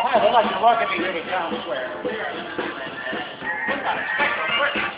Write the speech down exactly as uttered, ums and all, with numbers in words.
Hi, they'd like to welcome you to the town square. We've got a special